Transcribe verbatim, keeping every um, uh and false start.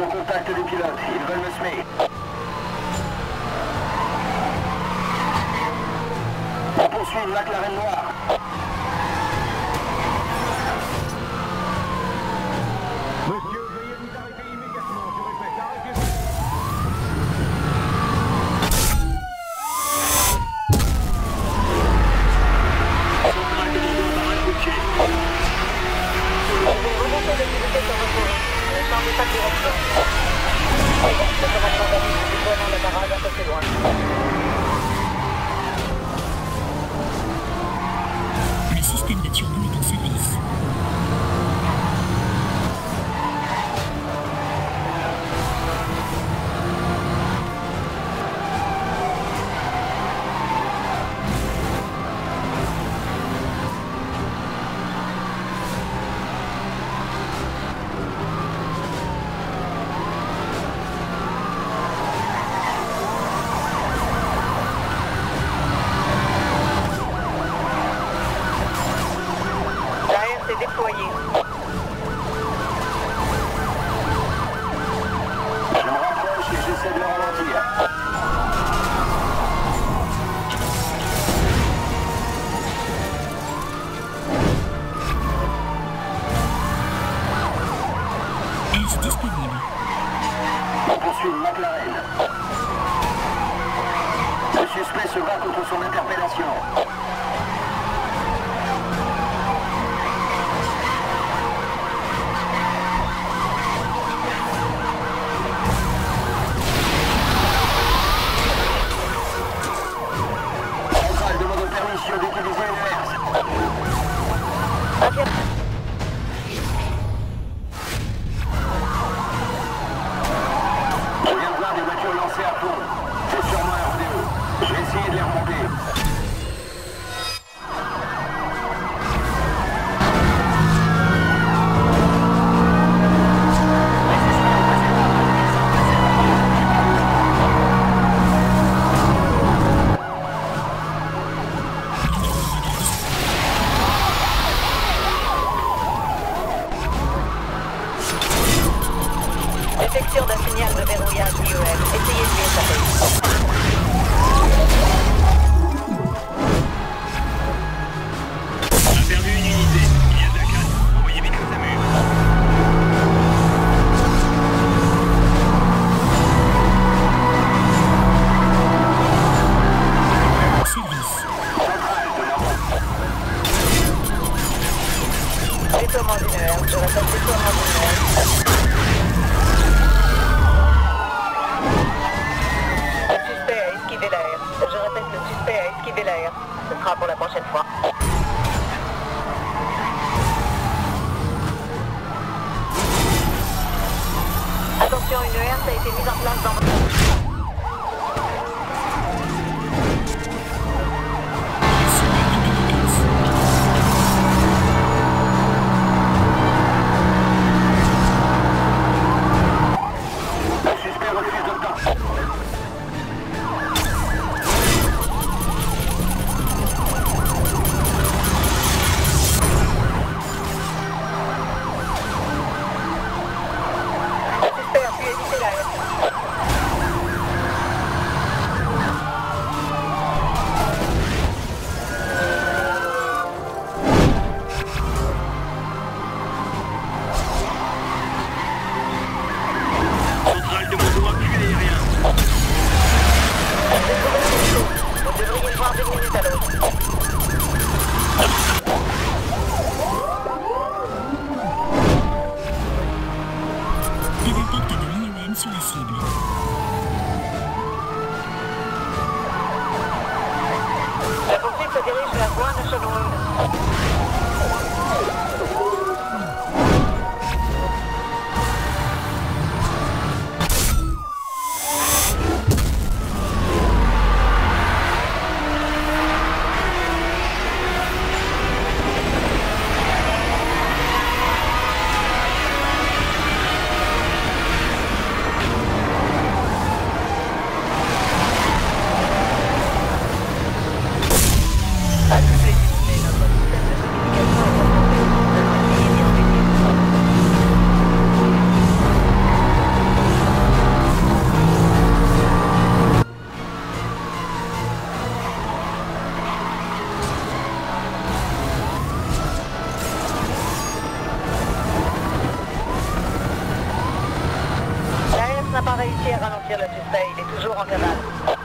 au contact des pilotes. Ils veulent me semer. On poursuit une McLaren noire. Monsieur, veuillez vous arrêter immédiatement. Je répète, arrêtez-vous. Le système de turbo est en service. Déployé. Je me rapproche et j'essaie de le ralentir. Est disponible. On poursuit une McLaren. Le suspect se bat contre son interpellation. D'utiliser une verse. Okay. Je viens de voir des voitures lancées à fond. C'est sûrement un rodéo. Je vais essayer de les remonter. Détection d'un signal de verrouillage I E M. Essayez de lui échapper. On a perdu une unité. Il y a de la casse. Envoyez vite le SAMU. Service. Déploiement d'une heure. Je répète, déploiement d'une heure. Je répète, le suspect a esquivé l'air. Ce sera pour la prochaine fois. Attention, une herse a été mise en place dans votre... Le suspect refuse de temps. Centrale de moto appui aérien. Vous devriez le voir d'une minute à l'autre. Des impacts de l'I E M sur la cible. La poursuite se dirige vers Bois-National. À toutes les unités, notre pas réussi à ralentir le suspect, il est toujours en cavale.